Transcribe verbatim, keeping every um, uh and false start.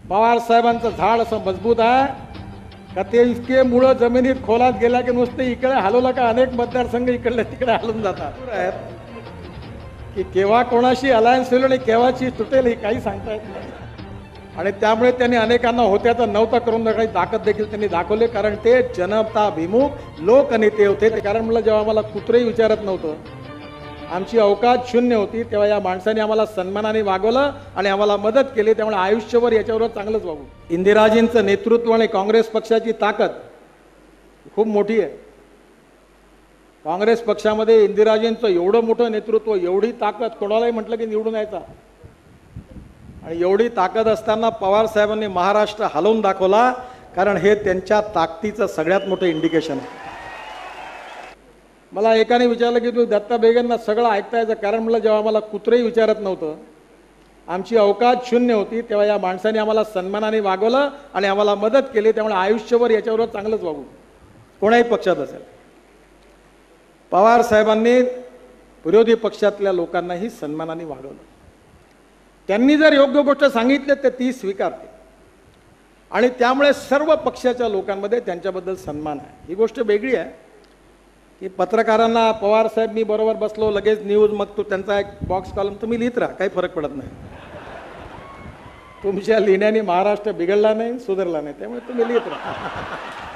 पवार साहेबांचं झाड असं मजबूत आहे का ते इतके मुळं जमिनीत खोलात गेला की नुसते इकडे हलवलं का अनेक मतदारसंघ इकडले तिकडे हलून जातात आहेत की केव्हा कोणाशी अलायन्स होईल आणि केव्हाची तुटेल हे काही सांगता येत नाही. आणि त्यामुळे त्यांनी अनेकांना होत्याचा नव्हता करून काही ताकद देखील त्यांनी दाखवले, कारण ते जनताभिमुख लोकनेते होते. कारण मला जेव्हा आम्हाला कुत्रेही विचारत नव्हतं, आमची अवकाश शून्य होती, तेव्हा या माणसाने आम्हाला सन्मानाने वागवलं आणि आम्हाला मदत केली. त्यामुळे आयुष्यभर याच्यावर चांगलंच वागू. इंदिराजींचं नेतृत्व आणि काँग्रेस पक्षाची ताकद खूप मोठी आहे. काँग्रेस पक्षामध्ये इंदिराजींचं एवढं मोठं नेतृत्व, एवढी ताकद, कोणालाही म्हटलं की निवडून यायचा. आणि एवढी ताकद असताना पवार साहेबांनी महाराष्ट्र हलवून दाखवला, कारण हे त्यांच्या ताकदीचं सगळ्यात मोठं इंडिकेशन आहे. मला एकाने विचारलं की तू दत्ता बेगेंना सगळं ऐकता यायचं, कारण मला जेव्हा आम्हाला कुत्रेही विचारत नव्हतं, आमची अवकाश शून्य होती, तेव्हा या माणसाने आम्हाला सन्मानाने वागवलं आणि आम्हाला मदत केली. त्यामुळे आयुष्यभर याच्यावर चांगलंच वागू, कोणाही पक्षात असेल. पवार साहेबांनी विरोधी पक्षातल्या लोकांनाही सन्मानाने वागवलं. त्यांनी जर योग्य गोष्ट सांगितली तर ती स्वीकारते आणि त्यामुळे सर्व पक्षाच्या लोकांमध्ये त्यांच्याबद्दल सन्मान आहे. ही गोष्ट वेगळी आहे की पत्रकारांना पवार साहेब मी बरोबर बसलो, लगेच न्यूज, मग तो त्यांचा एक बॉक्स कॉलम तुम्ही लिहित राहा, काही फरक पडत नाही. तुमच्या लिहिण्याने महाराष्ट्र बिघडला नाही, सुधारला नाही, त्यामुळे तुम्ही लिहित राहा.